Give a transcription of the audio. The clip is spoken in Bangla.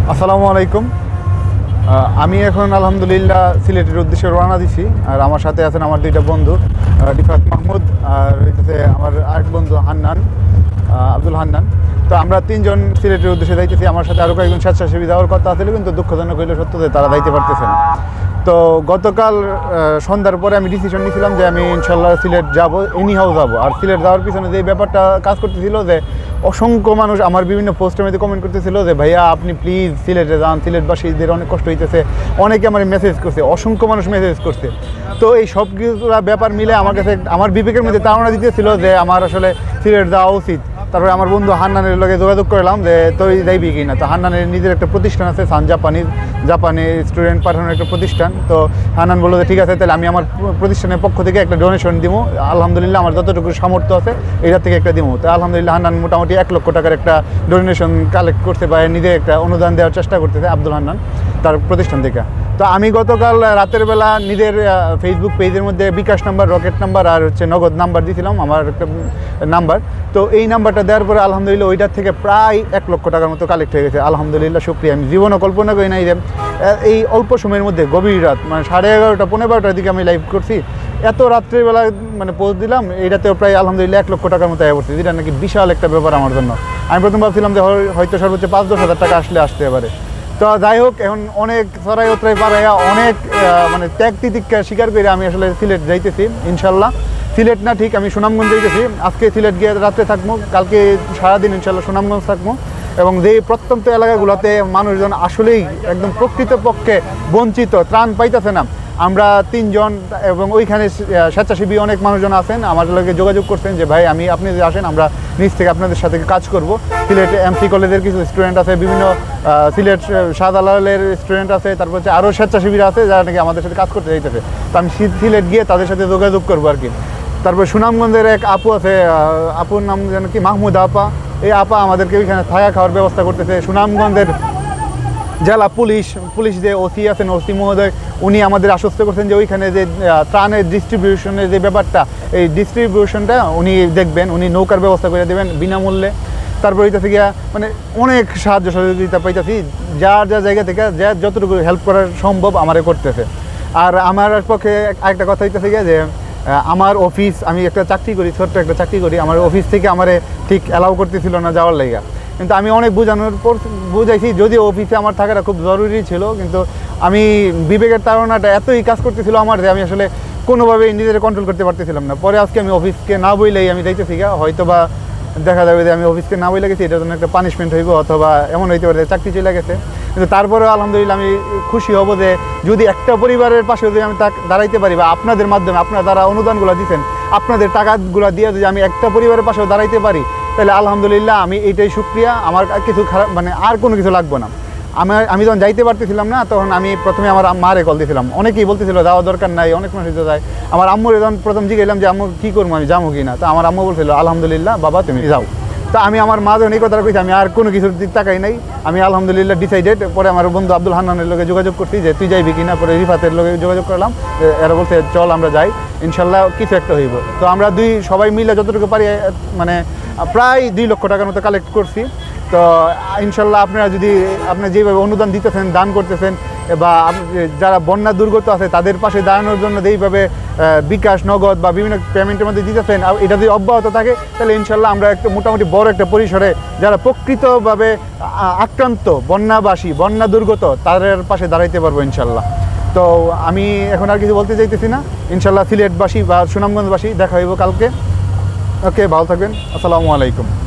আসসালামু আলাইকুম। আমি এখন আলহামদুলিল্লাহ সিলেটের উদ্দেশ্যে রওনা দিছি। আর আমার সাথে আছেন আমার দুইটা বন্ধু, রিফাত মাহমুদ আর হইতেছে আমার আরেক বন্ধু হান্নান, আব্দুল হান্নান। তো আমরা তিনজন সিলেটের উদ্দেশ্যে যাইতেছি। আমার সাথে আরও কয়েকজন স্বেচ্ছাসেবী যাওয়ার কথা ছিল, কিন্তু দুঃখজনক হইলে সত্য যে তারা যাইতে পারতেছে না। তো গতকাল সন্ধ্যার পরে আমি ডিসিশন নিয়েছিলাম যে আমি ইনশাল্লাহ সিলেট যাব, এনিহাও যাব। আর সিলেট যাওয়ার পিছনে যে ব্যাপারটা কাজ করতেছিল যে অসংখ্য মানুষ আমার বিভিন্ন পোস্টের মধ্যে কমেন্ট করতেছিল যে ভাইয়া আপনি প্লিজ সিলেটে যান, সিলেটবাসীদের অনেক কষ্ট হইতেছে। অনেকে আমার মেসেজ করছে, অসংখ্য মানুষ মেসেজ করছে। তো এই সব কিছু ব্যাপার মিলে আমার কাছে আমার বিবেকের মধ্যে ধারণা দিতেছিল যে আমার আসলে সিলেট যাওয়া উচিত। তারপরে আমার বন্ধু হান্নানের লগে যোগাযোগ করলাম যে তুই যাইবি কি না। তো হান্নানের নিজের একটা প্রতিষ্ঠান আছে, জাপানি স্টুডেন্ট পাঠানোর একটা প্রতিষ্ঠান। তো হান্নান বললো যে ঠিক আছে, তাহলে আমি আমার প্রতিষ্ঠানের পক্ষ থেকে একটা ডোনেশন দিব। আলহামদুলিল্লাহ আমার যতটুকু সামর্থ্য আছে এটার থেকে একটা দিব। তো আলহামদুলিল্লাহ হান্নান মোটামুটি 1 লক্ষ টাকার একটা ডোনেশন কালেক্ট করতে পারে, নিজে একটা অনুদান দেওয়ার চেষ্টা করতেছে আব্দুল হান্নান তার প্রতিষ্ঠান থেকে। তো আমি গতকাল রাতের বেলা নিজের ফেসবুক পেজের মধ্যে বিকাশ নাম্বার, রকেট নাম্বার আর নগদ নাম্বার দিয়েছিলাম, আমার একটা নাম্বার। তো এই নাম্বারটা দেওয়ার পরে আলহামদুলিল্লাহ ওইটার থেকে প্রায় 1 লক্ষ টাকার মতো কালেক্ট হয়ে গেছে। আলহামদুলিল্লাহ শুক্রিয়া। আমি জীবনও কল্পনা করি নাই যে এই অল্প সময়ের মধ্যে গভীর রাত মানে 11:30 পৌনে 12টার দিকে আমি লাইভ করছি। এত রাত্রিবেলা মানে পোস্ট দিলাম, এইটাতেও প্রায় আলহামদুলিল্লাহ 1 লক্ষ টাকার মতো আয় পড়ছে, যেটা নাকি বিশাল একটা ব্যাপার আমার জন্য। আমি প্রথম ভাবছিলাম যে হয়তো সর্বোচ্চ 5-10 হাজার টাকা আসতে পারে। তো যাই হোক, এখন অনেক চড়াই উতরাই পাড়াইয়া অনেক মানে ত্যাগ তিতিক্ষা স্বীকার করে আমি আসলে সিলেট যাইতেছি ইনশাল্লাহ। সিলেট না, ঠিক আমি সুনামগঞ্জ যাইতেছি। আজকে সিলেট গিয়ে রাত্রে থাকবো, কালকে সারাদিন ইনশাল্লাহ সুনামগঞ্জ থাকবো। এবং যে প্রত্যন্ত এলাকাগুলোতে মানুষজন আসলেই একদম প্রকৃতপক্ষে বঞ্চিত, ত্রাণ পাইতেছে না, আমরা 3 জন এবং ওইখানে স্বেচ্ছাসেবী অনেক মানুষজন আছেন, আমার লগে যোগাযোগ করছেন যে ভাই আপনি যদি আসেন আমরা নিজ থেকে আপনাদের সাথে কাজ করব। সিলেট এমসি কলেজের কিছু স্টুডেন্ট আছে, বিভিন্ন সিলেট শাহজালালের স্টুডেন্ট আছে, তারপর হচ্ছে আরও স্বেচ্ছাসেবীরা আছে যারা নাকি আমাদের সাথে কাজ করতে চাইতেছে। তো আমি সিলেট গিয়ে তাদের সাথে যোগাযোগ করবো আর কি। তারপর সুনামগঞ্জের এক আপু আছে, আপুর নাম যেন কি মাহমুদ আপা। এই আপা আমাদেরকে ওইখানে থাকা খাওয়ার ব্যবস্থা করতেছে। সুনামগঞ্জের জেলা পুলিশ যে ওসি আছেন, ওসি মহোদয়, উনি আমাদের আশ্বস্ত করছেন যে ওইখানে যে ত্রাণের ডিস্ট্রিবিউশনের যে ব্যাপারটা, এই ডিস্ট্রিবিউশনটা উনি দেখবেন, উনি নৌকার ব্যবস্থা করে দেবেন বিনামূল্যে। তারপর হইতেছে গিয়া মানে অনেক সাহায্য সহযোগিতা পাইতেছি, যার জায়গা থেকে যা যতটুকু হেল্প করার সম্ভব আমারে করতেছে। আর আমার পক্ষে আরেকটা কথা হইতেছে গিয়া যে আমার অফিস, আমি একটা চাকরি করি, ছোট্ট একটা চাকরি করি, আমার অফিস থেকে আমারে ঠিক অ্যালাউ করতেছিল না যাওয়ার লাইগা। কিন্তু আমি অনেক বোঝানোর পর বুঝাইছি, যদিও অফিসে আমার থাকাটা খুব জরুরি ছিল, কিন্তু আমি বিবেকের তাড়নাটা এতই কাজ করতেছিল আমার যে আমি আসলে কোনোভাবেই নিজেদের কন্ট্রোল করতে পারতেছিলাম না। পরে আজকে আমি অফিসকে না বইলেই আমি যাইতেছি গা, হয়তো বা দেখা যাবে যে আমি অফিসকে না বইলে গেছি, এটার জন্য একটা পানিশমেন্ট হইব, অথবা এমন হইতে পারে চাকরি চলে গেছে। কিন্তু তারপরেও আলহামদুলিল্লাহ আমি খুশি হব যে যদি একটা পরিবারের পাশে যদি আমি দাঁড়াইতে পারি, বা আপনাদের মাধ্যমে আপনারা যারা অনুদানগুলো দিচ্ছেন, আপনাদের টাকাগুলো দিয়ে যদি আমি একটা পরিবারের পাশেও দাঁড়াইতে পারি, তাহলে আলহামদুলিল্লাহ আমি এইটাই শুক্রিয়া। আমার কিছু খারাপ মানে আর কোনো কিছু লাগবে না। আমি যখন যাইতে পারতেছিলাম না, তখন আমি প্রথমে আমার মারে কল দিয়েছিলাম। অনেকেই বলতেছিল যাওয়া দরকার নাই, অনেক মানুষ তো যায়। আমার আম্মুর যখন প্রথম জিজ্ঞাসলাম যে আম্মু কী করবো, আমি যাবো কি না, তো আমার আম্মু বলছিল আলহামদুলিল্লাহ বাবা তুমি যাও। তো আমি আমার মা যখন এই কথাটা কইছি, আমি আর কোনো কিছুর টাকাই নাই, আমি আলহামদুলিল্লাহ ডিসাইডেড। পরে আমার বন্ধু আব্দুল হান্নানের লগে যোগাযোগ করছি যে তুই যাইবি কিনা, পরে রিফাতের লগে যোগাযোগ করলাম, এরা বলছে চল আমরা যাই, ইনশাল্লাহ কিছু একটা হইব। তো আমরা সবাই মিলে যতটুকু পারি মানে প্রায় 2 লক্ষ টাকার মতো কালেক্ট করছি। তো ইনশাল্লাহ আপনারা যেভাবে অনুদান দিতেছেন, দান করতেছেন, বা যারা বন্যা দুর্গত আছে তাদের পাশে দাঁড়ানোর জন্য যেইভাবে বিকাশ, নগদ বা বিভিন্ন পেমেন্টের মধ্যে দিতেছেন, এটা যদি অব্যাহত থাকে তাহলে ইনশাল্লাহ আমরা একটা মোটামুটি বড় একটা পরিসরে যারা প্রকৃতভাবে আক্রান্ত, বন্যা দুর্গত, তাদের পাশে দাঁড়াইতে পারবো ইনশাল্লাহ। তো আমি এখন আর কিছু বলতে চাইতেছি না। ইনশাল্লাহ সিলেটবাসী বা সুনামগঞ্জবাসী দেখা হইব কালকে। ওকে, ভালো থাকবেন। আসসালামু আলাইকুম।